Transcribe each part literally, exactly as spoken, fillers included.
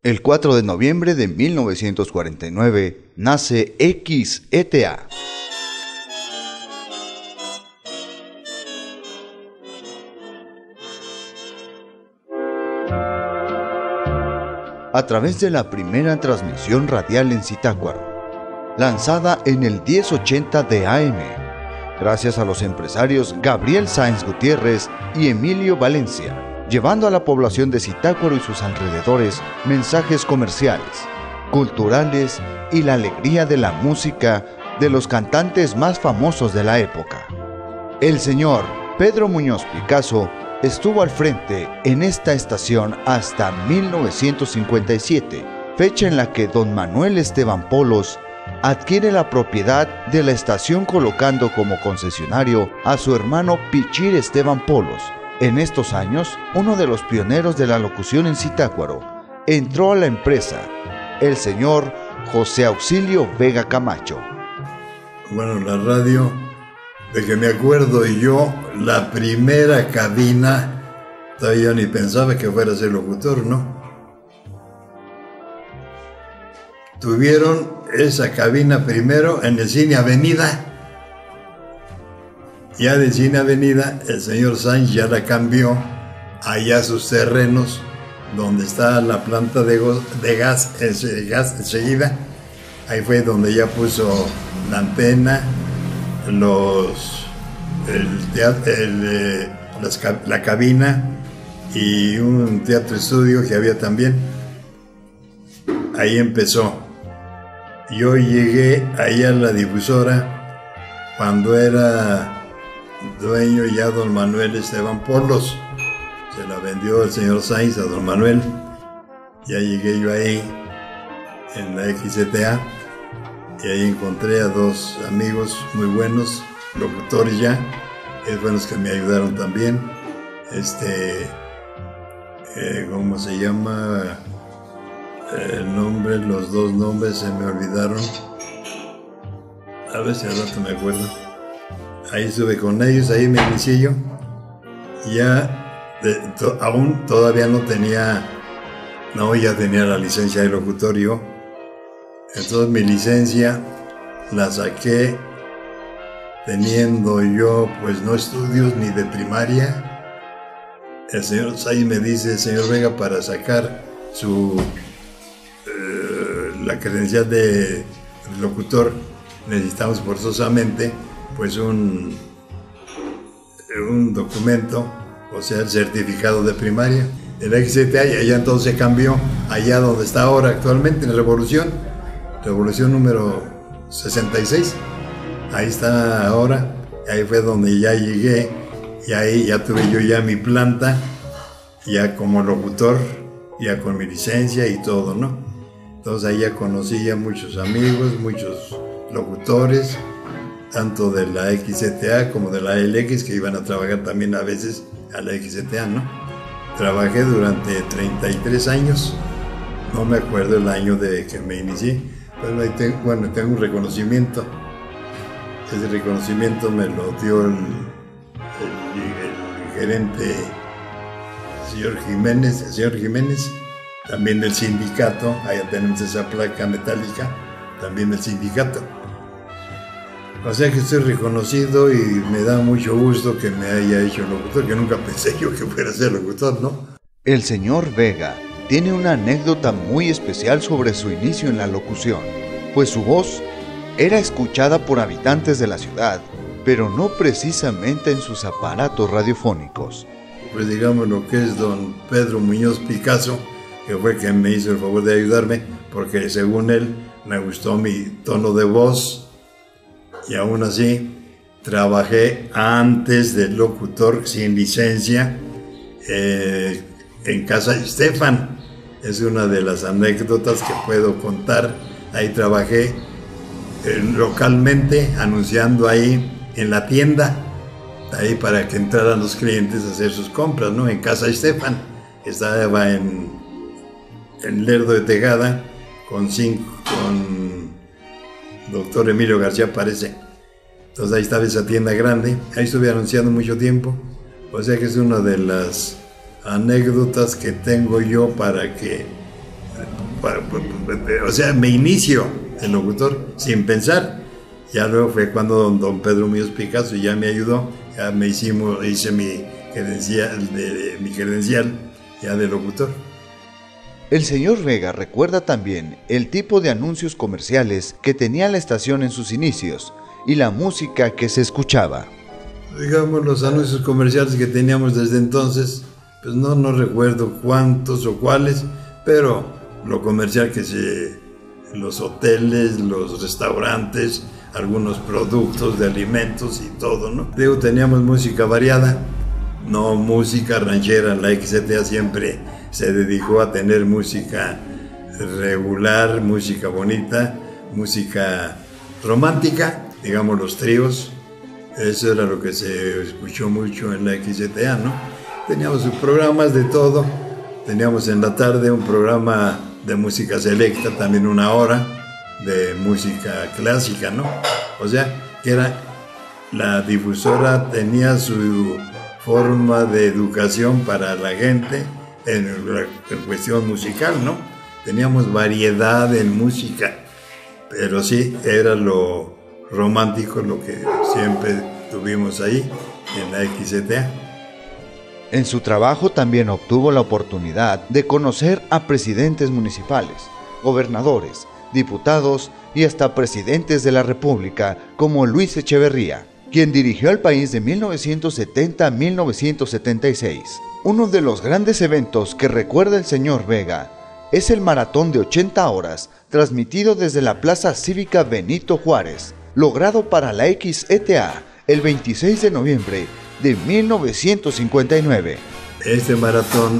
El cuatro de noviembre de mil novecientos cuarenta y nueve nace X E T A. A través de la primera transmisión radial en Zitácuaro, lanzada en el diez ochenta de A M, gracias a los empresarios Gabriel Sáenz Gutiérrez y Emilio Valencia, llevando a la población de Zitácuaro y sus alrededores mensajes comerciales, culturales y la alegría de la música de los cantantes más famosos de la época. El señor Pedro Muñoz Picasso estuvo al frente en esta estación hasta mil novecientos cincuenta y siete, fecha en la que don Manuel Esteban Polos adquiere la propiedad de la estación colocando como concesionario a su hermano Pichir Esteban Polos. En estos años, uno de los pioneros de la locución en Zitácuaro entró a la empresa, el señor José Auxilio Vega Camacho. Bueno, la radio, de que me acuerdo yo, la primera cabina, todavía ni pensaba que fuera a ser locutor, ¿no? Tuvieron esa cabina primero en el Cine Avenida. Ya de Cine Avenida, el señor Sáenz ya la cambió allá a sus terrenos, donde está la planta de, de gas, ese gas enseguida. Ahí fue donde ya puso la antena, los, el teatro, el, eh, las, la cabina y un teatro estudio que había también. Ahí empezó. Yo llegué allá a la difusora cuando era dueño ya don Manuel Esteban Polos. Se la vendió el señor Sáenz a don Manuel. Ya llegué yo ahí en la X E T A y ahí encontré a dos amigos muy buenos, locutores ya, es buenos que me ayudaron también. Este, eh, ¿cómo se llama? El nombre, los dos nombres se me olvidaron. A ver si al rato me acuerdo. Ahí estuve con ellos, ahí me inicié yo. Ya, de, to, aún todavía no tenía, no, ya tenía la licencia de locutorio. Entonces mi licencia la saqué teniendo yo, pues no estudios ni de primaria. El señor Sáenz me dice, señor Vega, para sacar su, eh, la credencial de locutor, necesitamos forzosamente pues un, un documento, o sea, el certificado de primaria. El X E T A, y allá entonces cambió, allá donde está ahora actualmente, en la Revolución, Revolución número sesenta y seis, ahí está ahora, ahí fue donde ya llegué, y ahí ya tuve yo ya mi planta, ya como locutor, ya con mi licencia y todo, ¿no? Entonces ahí ya conocí ya muchos amigos, muchos locutores, tanto de la X E T A como de la L X, que iban a trabajar también a veces a la X E T A, ¿no? Trabajé durante treinta y tres años, no me acuerdo el año de que me inicié, pero ahí tengo, bueno, tengo un reconocimiento. Ese reconocimiento me lo dio el, el, el gerente, el señor Jiménez, el señor Jiménez, también del sindicato, allá tenemos esa placa metálica, también del sindicato. O sea que estoy reconocido y me da mucho gusto que me haya hecho locutor, que nunca pensé yo que fuera a ser locutor, ¿no? El señor Vega tiene una anécdota muy especial sobre su inicio en la locución, pues su voz era escuchada por habitantes de la ciudad, pero no precisamente en sus aparatos radiofónicos. Pues digamos lo que es don Pedro Muñoz Picasso, que fue quien me hizo el favor de ayudarme, porque según él me gustó mi tono de voz, y aún así trabajé antes del locutor sin licencia eh, en Casa Estefan. Es una de las anécdotas que puedo contar. Ahí trabajé eh, localmente, anunciando ahí en la tienda, ahí para que entraran los clientes a hacer sus compras, ¿no? En Casa Estefan. Estaba en, en Lerdo de Tejada con cinco, con doctor Emilio García parece. Entonces ahí estaba esa tienda grande, ahí estuve anunciando mucho tiempo. O sea que es una de las anécdotas que tengo yo para que o sea, me inicio el locutor sin pensar. Ya luego fue cuando don, don Pedro Muñoz Picasso ya me ayudó, ya me hicimos, hice mi credencial, de, mi credencial ya de locutor. El señor Vega recuerda también el tipo de anuncios comerciales que tenía la estación en sus inicios y la música que se escuchaba. Digamos, los anuncios comerciales que teníamos desde entonces, pues no, no recuerdo cuántos o cuáles, pero lo comercial que se... los hoteles, los restaurantes, algunos productos de alimentos y todo, ¿no? Digo, teníamos música variada, no música ranchera. La X Z A siempre se dedicó a tener música regular, música bonita, música romántica, digamos los tríos. Eso era lo que se escuchó mucho en la X Z A, ¿no? Teníamos sus programas de todo. Teníamos en la tarde un programa de música selecta, también una hora de música clásica, ¿no? O sea, que era, la difusora tenía su forma de educación para la gente en, en cuestión musical, ¿no? Teníamos variedad en música, pero sí, era lo romántico lo que siempre tuvimos ahí en la X Z A. En su trabajo también obtuvo la oportunidad de conocer a presidentes municipales, gobernadores, diputados y hasta presidentes de la República como Luis Echeverría, quien dirigió al país de mil novecientos setenta a mil novecientos setenta y seis. Uno de los grandes eventos que recuerda el señor Vega es el maratón de ochenta horas transmitido desde la Plaza Cívica Benito Juárez, logrado para la X Z A el veintiséis de noviembre de mil novecientos cincuenta y nueve. Este maratón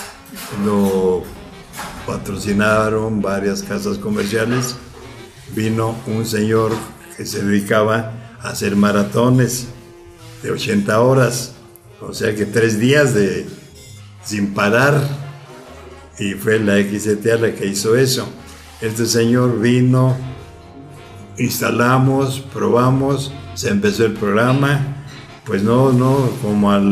lo patrocinaron varias casas comerciales. Vino un señor que se dedicaba a hacer maratones de ochenta horas, o sea que tres días de sin parar, y fue la X Z A la que hizo eso. Este señor vino, instalamos, probamos, se empezó el programa. Pues no, no, como al,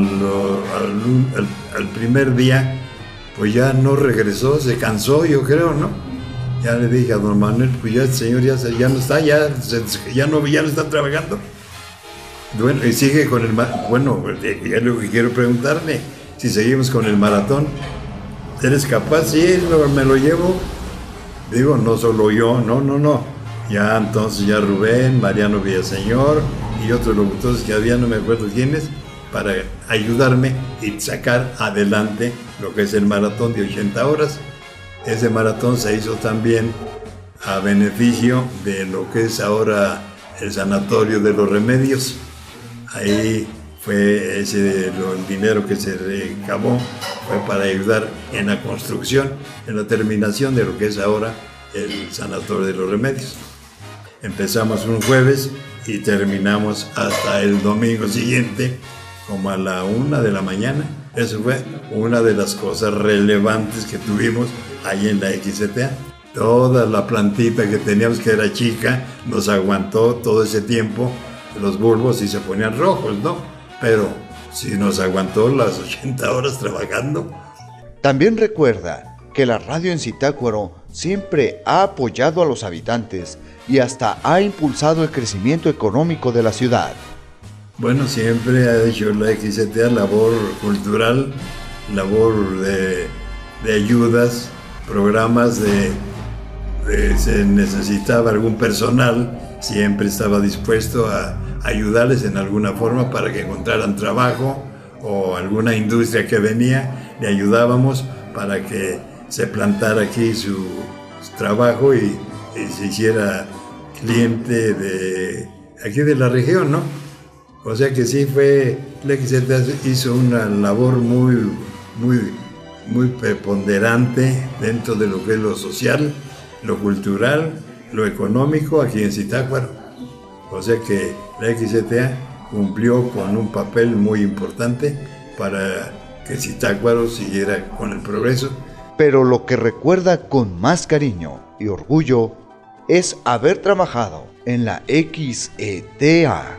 al, al, al primer día, pues ya no regresó, se cansó, yo creo, ¿no? Ya le dije a don Manuel, pues ya el señor ya, ya no está, ya, ya, no, ya no está trabajando. Bueno, y sigue con el, bueno, ya lo que quiero preguntarle, si seguimos con el maratón, ¿eres capaz? Sí, me lo llevo. Digo, no solo yo, no, no, no. Ya entonces ya Rubén, Mariano Villaseñor y otros locutores que había, no me acuerdo quiénes, para ayudarme y sacar adelante lo que es el maratón de ochenta horas. Ese maratón se hizo también a beneficio de lo que es ahora el Sanatorio de los Remedios. Ahí fue ese lo, el dinero que se recabó, fue para ayudar en la construcción, en la terminación de lo que es ahora el Sanatorio de los Remedios. Empezamos un jueves y terminamos hasta el domingo siguiente, como a la una de la mañana. Eso fue una de las cosas relevantes que tuvimos ahí en la X Z A. Toda la plantita que teníamos, que era chica, nos aguantó todo ese tiempo. Los bulbos sí se ponían rojos, ¿no? Pero sí nos aguantó las ochenta horas trabajando. También recuerda que la radio en Zitácuaro siempre ha apoyado a los habitantes y hasta ha impulsado el crecimiento económico de la ciudad. Bueno, siempre ha hecho la X Z A labor cultural, labor de, de ayudas, programas de, de se necesitaba algún personal, siempre estaba dispuesto a ayudarles en alguna forma para que encontraran trabajo o alguna industria que venía, le ayudábamos para que se plantara aquí su, su trabajo y, y se hiciera cliente de aquí de la región, ¿no? O sea que sí fue, la X Z A hizo una labor muy, muy, muy preponderante dentro de lo que es lo social, lo cultural, lo económico aquí en Zitácuaro. O sea que la X Z A cumplió con un papel muy importante para que Zitácuaro siguiera con el progreso. Pero lo que recuerda con más cariño y orgullo es haber trabajado en la X Z A.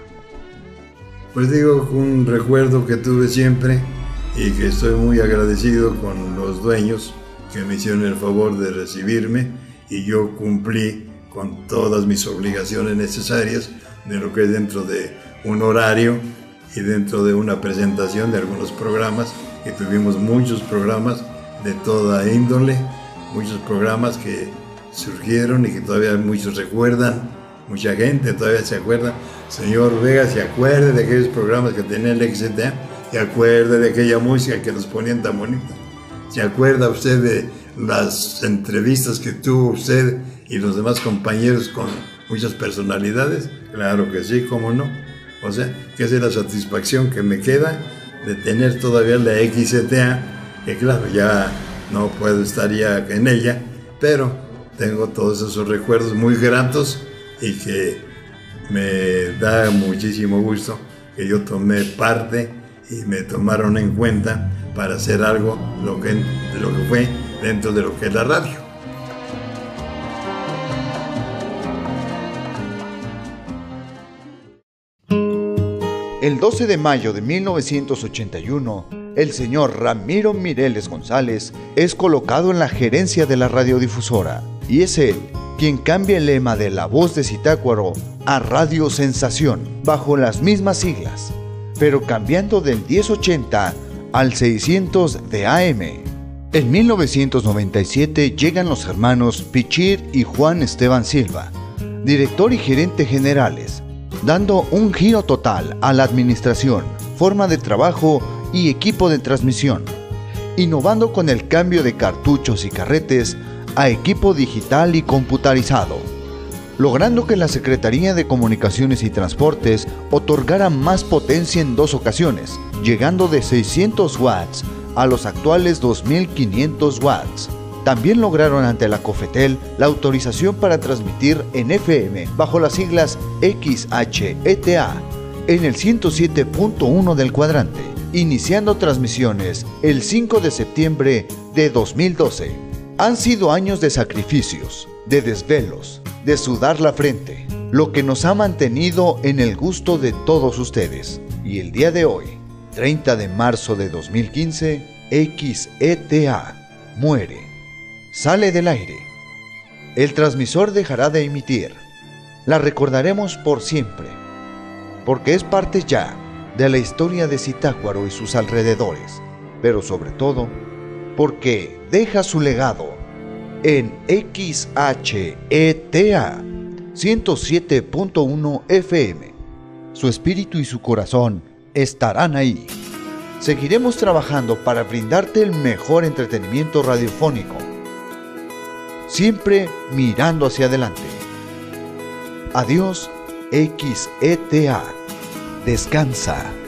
Pues digo, un recuerdo que tuve siempre y que estoy muy agradecido con los dueños que me hicieron el favor de recibirme y yo cumplí con todas mis obligaciones necesarias de lo que es dentro de un horario y dentro de una presentación de algunos programas, que tuvimos muchos programas de toda índole, muchos programas que surgieron y que todavía muchos recuerdan, mucha gente todavía se acuerda. Señor Vega, se acuerde de aquellos programas que tenía el X T A, se acuerde de aquella música que nos ponían tan bonita, se acuerda usted de las entrevistas que tuvo usted y los demás compañeros con muchas personalidades. Claro que sí, cómo no. O sea, que esa es la satisfacción que me queda de tener todavía la X T A, que claro, ya no puedo estar ya en ella, pero tengo todos esos recuerdos muy gratos y que me da muchísimo gusto que yo tomé parte y me tomaron en cuenta para hacer algo lo que, de lo que fue dentro de lo que es la radio. El doce de mayo de mil novecientos ochenta y uno, el señor Ramiro Mireles González es colocado en la gerencia de la radiodifusora y es él quien cambia el lema de La Voz de Zitácuaro a Radio Sensación, bajo las mismas siglas, pero cambiando del diez ochenta al seiscientos de A M. En mil novecientos noventa y siete llegan los hermanos Pichir y Juan Esteban Silva, director y gerente generales, dando un giro total a la administración, forma de trabajo y equipo de transmisión, innovando con el cambio de cartuchos y carretes a equipo digital y computarizado, logrando que la Secretaría de Comunicaciones y Transportes otorgara más potencia en dos ocasiones, llegando de seiscientos watts a los actuales dos mil quinientos watts. También lograron ante la COFETEL la autorización para transmitir en F M bajo las siglas X H E T A en el ciento siete punto uno del cuadrante, iniciando transmisiones el cinco de septiembre de dos mil doce. Han sido años de sacrificios, de desvelos, de sudar la frente, lo que nos ha mantenido en el gusto de todos ustedes. Y el día de hoy, treinta de marzo de dos mil quince, X E T A muere. Sale del aire. El transmisor dejará de emitir. La recordaremos por siempre, porque es parte ya de la historia de Zitácuaro y sus alrededores, pero sobre todo porque deja su legado en X H E T A ciento siete punto uno F M. Su espíritu y su corazón estarán ahí. Seguiremos trabajando para brindarte el mejor entretenimiento radiofónico, siempre mirando hacia adelante. Adiós, X E T A. Descansa.